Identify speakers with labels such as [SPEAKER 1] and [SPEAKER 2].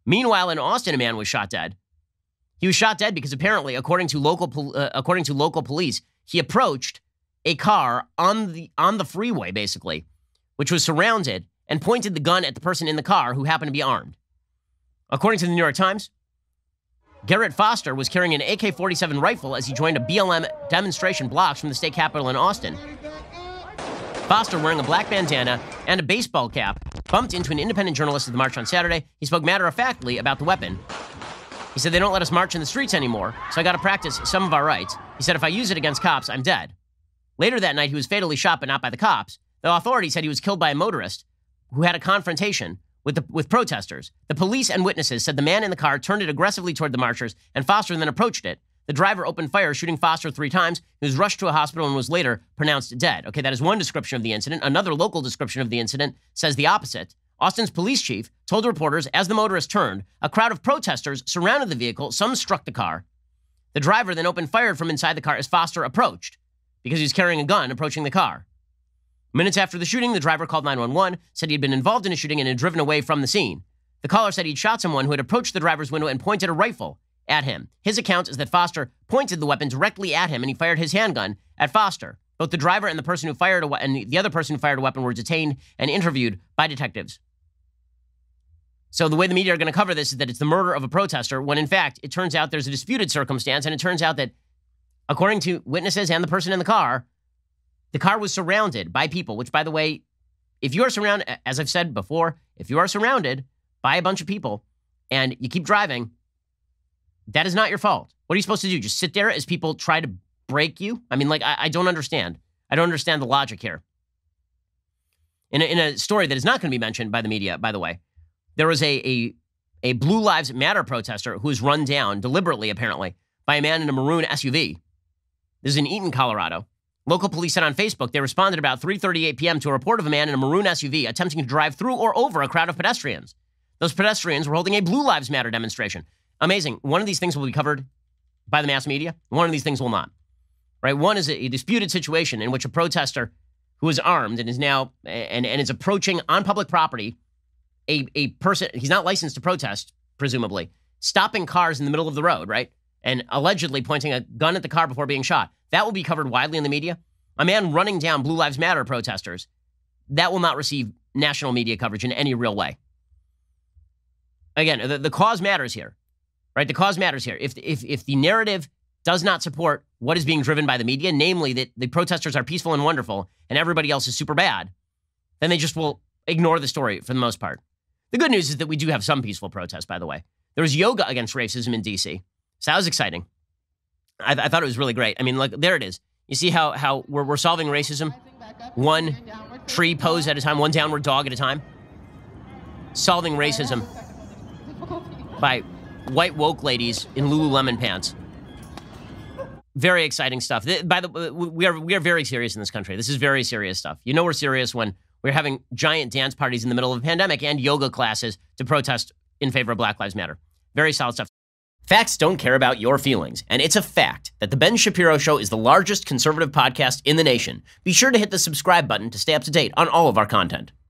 [SPEAKER 1] Meanwhile, in Austin, a man was shot dead. He was shot dead because apparently, according to local police, he approached a car on the freeway, basically, which was surrounded, and pointed the gun at the person in the car who happened to be armed. According to the New York Times, Garrett Foster was carrying an AK-47 rifle as he joined a BLM demonstration blocks from the state capitol in Austin. Foster, wearing a black bandana and a baseball cap, bumped into an independent journalist at the march on Saturday. He spoke matter-of-factly about the weapon. He said, "They don't let us march in the streets anymore, so I got to practice some of our rights." He said, "If I use it against cops, I'm dead." Later that night, he was fatally shot, but not by the cops. The authorities said he was killed by a motorist who had a confrontation with protesters. The police and witnesses said the man in the car turned it aggressively toward the marchers, and Foster then approached it. The driver opened fire, shooting Foster 3 times. He was rushed to a hospital and was later pronounced dead. Okay, that is one description of the incident. Another local description of the incident says the opposite. Austin's police chief told reporters as the motorist turned, a crowd of protesters surrounded the vehicle. Some struck the car. The driver then opened fire from inside the car as Foster approached, because he was carrying a gun approaching the car. Minutes after the shooting, the driver called 911, said he had been involved in a shooting and had driven away from the scene. The caller said he'd shot someone who had approached the driver's window and pointed a rifle at him. His account is that Foster pointed the weapon directly at him and he fired his handgun at Foster. Both the driver and the person who fired the other person who fired a weapon were detained and interviewed by detectives. So the way the media are going to cover this is that it's the murder of a protester, when in fact, it turns out there's a disputed circumstance, and it turns out that, according to witnesses and the person in the car was surrounded by people, which, by the way, if you are surrounded, as I've said before, if you are surrounded by a bunch of people and you keep driving, that is not your fault. What are you supposed to do? Just sit there as people try to break you? I mean, I don't understand. I don't understand the logic here. In a story that is not going to be mentioned by the media, by the way, there was a Blue Lives Matter protester who was run down deliberately, apparently, by a man in a maroon SUV. This is in Eaton, Colorado. Local police said on Facebook they responded about 3:38 p.m. to a report of a man in a maroon SUV attempting to drive through or over a crowd of pedestrians. Those pedestrians were holding a Blue Lives Matter demonstration. Amazing. One of these things will be covered by the mass media. One of these things will not. Right? One is a disputed situation in which a protester who is armed and is now and is approaching on public property a person, he's not licensed to protest, presumably, stopping cars in the middle of the road, right? And allegedly pointing a gun at the car before being shot. That will be covered widely in the media. A man running down Blue Lives Matter protesters, that will not receive national media coverage in any real way. Again, the cause matters here, right? The cause matters here. If the narrative does not support what is being driven by the media, namely that the protesters are peaceful and wonderful and everybody else is super bad, then they just will ignore the story for the most part. The good news is that we do have some peaceful protests, by the way. There was yoga against racism in D.C., so that was exciting. I thought it was really great. I mean, look, there it is. You see how we're solving racism? One tree pose at a time, one downward dog at a time. Solving racism by white woke ladies in Lululemon pants. Very exciting stuff. By the way, we are very serious in this country. This is very serious stuff. You know we're serious when we're having giant dance parties in the middle of a pandemic and yoga classes to protest in favor of Black Lives Matter. Very solid stuff. Facts don't care about your feelings, and it's a fact that The Ben Shapiro Show is the largest conservative podcast in the nation. Be sure to hit the subscribe button to stay up to date on all of our content.